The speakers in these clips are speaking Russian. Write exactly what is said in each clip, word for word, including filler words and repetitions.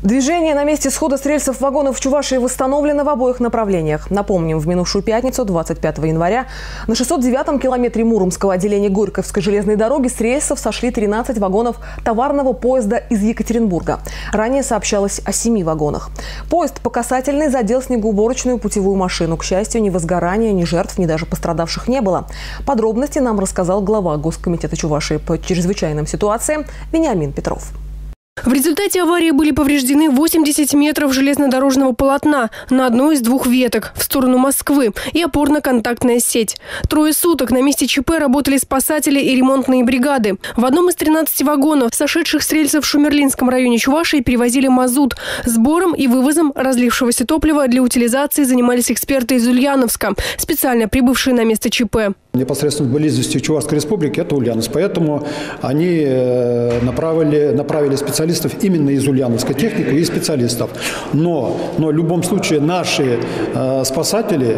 Движение на месте схода с рельсов вагонов в Чувашии восстановлено в обоих направлениях. Напомним, в минувшую пятницу, двадцать пятого января, на шестьсот девятом километре Муромского отделения Горьковской железной дороги с рельсов сошли тринадцать вагонов товарного поезда из Екатеринбурга. Ранее сообщалось о семи вагонах. Поезд по касательной задел снегоуборочную путевую машину. К счастью, ни возгорания, ни жертв, ни даже пострадавших не было. Подробности нам рассказал глава Госкомитета Чувашии по чрезвычайным ситуациям Вениамин Петров. В результате аварии были повреждены восемьдесят метров железнодорожного полотна на одной из двух веток в сторону Москвы и опорно-контактная сеть. Трое суток на месте ЧП работали спасатели и ремонтные бригады. В одном из тринадцати вагонов, сошедших с рельсов в Шумерлинском районе Чувашии, перевозили мазут. Сбором и вывозом разлившегося топлива для утилизации занимались эксперты из Ульяновска, специально прибывшие на место ЧП. Непосредственно в близости Чувашской республики это Ульяновск. Поэтому они направили, направили специалистов именно из Ульяновска, технику и специалистов. Но, но в любом случае наши э, спасатели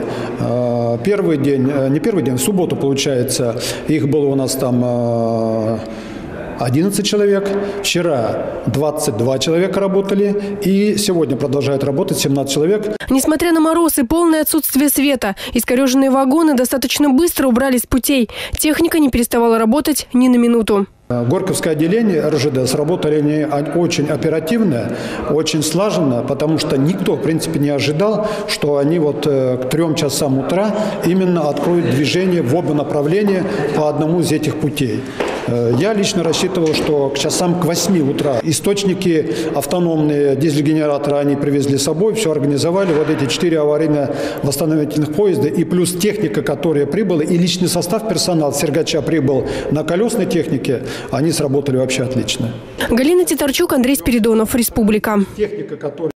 э, первый день, не первый день, в субботу, получается, их было у нас там э, одиннадцать человек, вчера двадцать два человека работали и сегодня продолжают работать семнадцать человек. Несмотря на мороз и полное отсутствие света, искореженные вагоны достаточно быстро убрали с путей. Техника не переставала работать ни на минуту. Горьковское отделение эр жэ дэ сработали они очень оперативно, очень слаженно, потому что никто, в принципе, не ожидал, что они вот к трем часам утра именно откроют движение в оба направления по одному из этих путей. Я лично рассчитывал, что к часам к восьми утра источники автономные, дизель-генераторы они привезли с собой, все организовали, вот эти четыре аварийно-восстановительных поезда и плюс техника, которая прибыла, и личный состав персонала Сергача прибыл на колесной технике, они сработали вообще отлично. Галина Титарчук, Андрей Спиридонов, Республика. Техника, которая